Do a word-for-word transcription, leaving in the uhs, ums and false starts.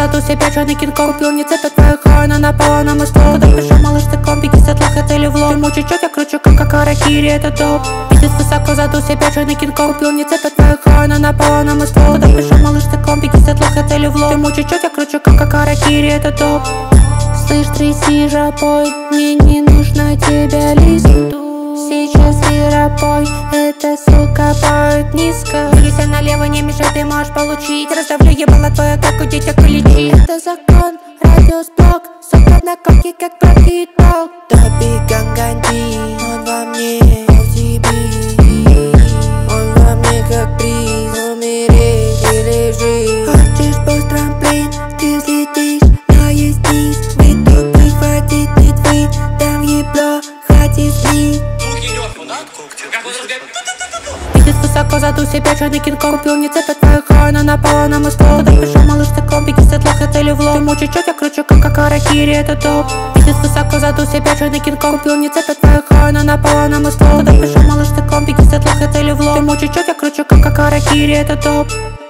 задул себе черный кинг-конг. Купил не цепь от твоих хай, она напала на мой стол. Когда пришел малыш ты комби, кисет лох, хотели в лоб. Ему чуть-чуть, я кручу, как акаракири, это топ. Пиздец высоко, задул себе черный кинг-конг. Купил не цепь от твоих хай, она напала на мой стол. Когда пришел малыш ты комби, кисет лох, хотели в лоб. Ему чуть-чуть, я кручу, как акаракири, это топ. Слышь, тряси жопой, мне не нужно тебя лист. Сейчас миропой, эта сука поет низко. Двигайся налево, не мешай, ты можешь получить. Раздавлю ебало твое, как у детях улечи. Это закон, радиосблок, сука на коке, как прокидал. Топи Ганганди, он во мне, в тебе. Он во мне как приз, умереть или жить. Хочешь пусть трамплин, ты взлетишь, но есть низ. Вытупи, хватит нитвы, там ебло, хватит снить. Пиздец высоко, задул себе черный кинг-конг. Купил не цепь от твоих хай, она напала на мой стол. Когда пришел малыш ты комби, кисет лох, хотели в лоб. Ему чуть-чуть, я кручу, как акаракири, это топ. Пиздец высоко, задул себе черный кинг-конг. Купил не цепь от твоих хай, она напала на мой стол. Когда пришел малыш ты комби, кисет лох, хотели в лоб. Ему чуть-чуть, я кручу, как акаракири, это топ.